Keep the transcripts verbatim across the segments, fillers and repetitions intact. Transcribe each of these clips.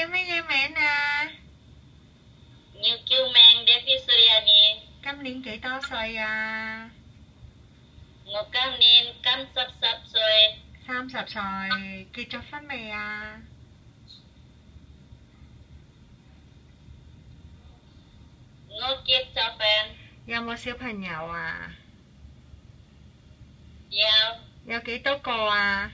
叫乜嘢名啊？ 要叫名 Devi Suryani。 今年幾多歲啊？ 我今年三十十歲。 三十歲，結咗婚未啊？ 我結咗婚。 有冇小朋友啊？ 有。 有幾多個啊？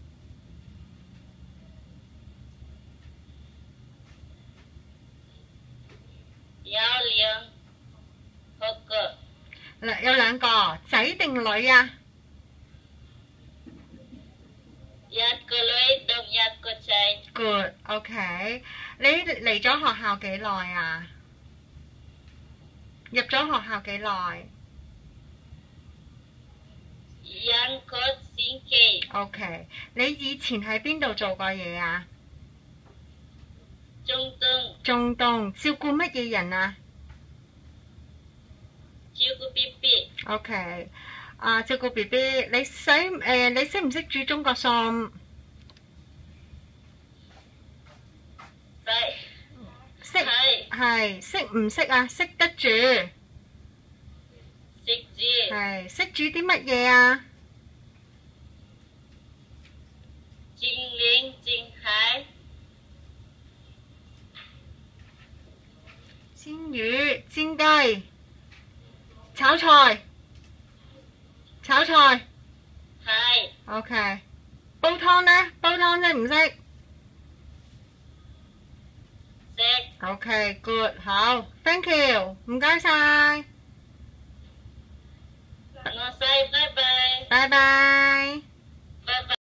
有兩個。 兩有兩個，仔定女啊？ 一個女同一個仔。 Good，OK。你嚟咗學校幾耐啊？入咗學校幾耐？ 兩個星期。 OK。你以前喺邊度做過嘢啊？ 中東。 中東，照顧乜嘢人啊？ 照顧 B B。 OK。啊，照顧 B B，你使誒？你識唔識煮中國餸？ 識。 識。係。識唔識啊？識得煮。 識煮。 係。識煮啲乜嘢啊？ 蒸魚、蒸蟹。 煎魚、煎雞、炒菜、炒菜。 係。 OK。煲湯呢？煲湯識唔識？ 識。 OK，good，好 ，thank you，唔該晒。 我say bye bye。 拜拜。 拜拜。